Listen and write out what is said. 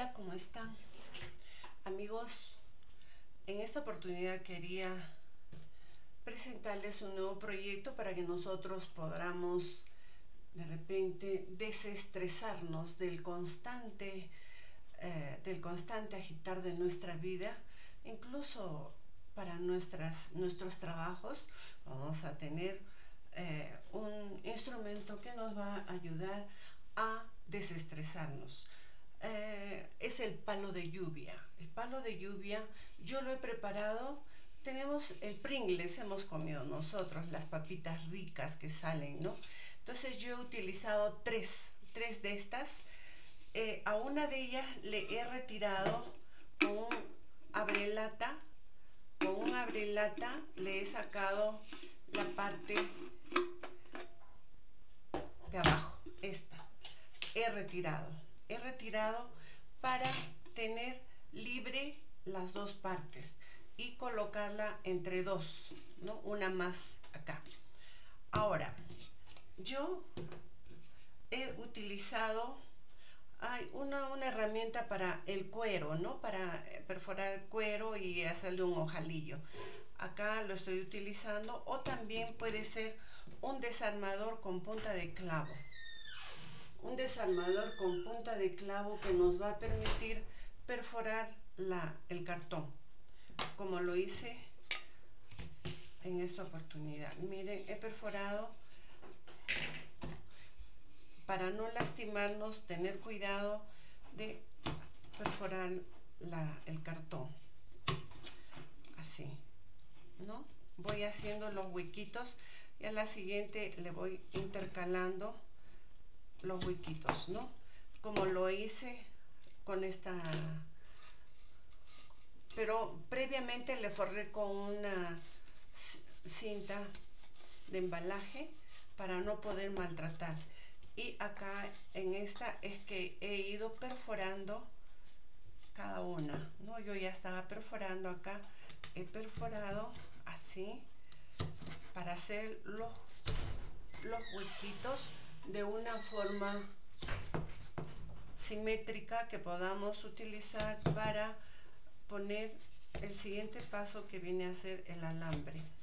Hola, ¿cómo están? Amigos, en esta oportunidad quería presentarles un nuevo proyecto para que nosotros podamos de repente desestresarnos del constante agitar de nuestra vida. Incluso para nuestros trabajos vamos a tener un instrumento que nos va a ayudar a desestresarnos. Es el palo de lluvia. El palo de lluvia yo lo he preparado. Tenemos el Pringles, hemos comido nosotros, las papitas ricas que salen, ¿no? Entonces yo he utilizado tres de estas. A una de ellas le he retirado con un abrelata. Con un abrelata le he sacado la parte de abajo, esta. He retirado para tener libre las dos partes y colocarla entre dos, ¿no? Una más acá. Ahora, yo he utilizado una herramienta para el cuero, ¿no? Para perforar el cuero y hacerle un ojalillo. Acá lo estoy utilizando, o también puede ser un desarmador con punta de clavo. Un desarmador con punta de clavo que nos va a permitir perforar el cartón, como lo hice en esta oportunidad. Miren, he perforado para no lastimarnos, tener cuidado de perforar el cartón, así, ¿no? Voy haciendo los huequitos y a la siguiente le voy intercalando los huequitos, ¿no? Como lo hice con esta, pero previamente le forré con una cinta de embalaje para no poder maltratar. Y acá en esta es que he ido perforando cada una, ¿no? Yo ya estaba perforando acá, he perforado así para hacer los huequitos de una forma simétrica que podamos utilizar para poner el siguiente paso, que viene a ser el alambre.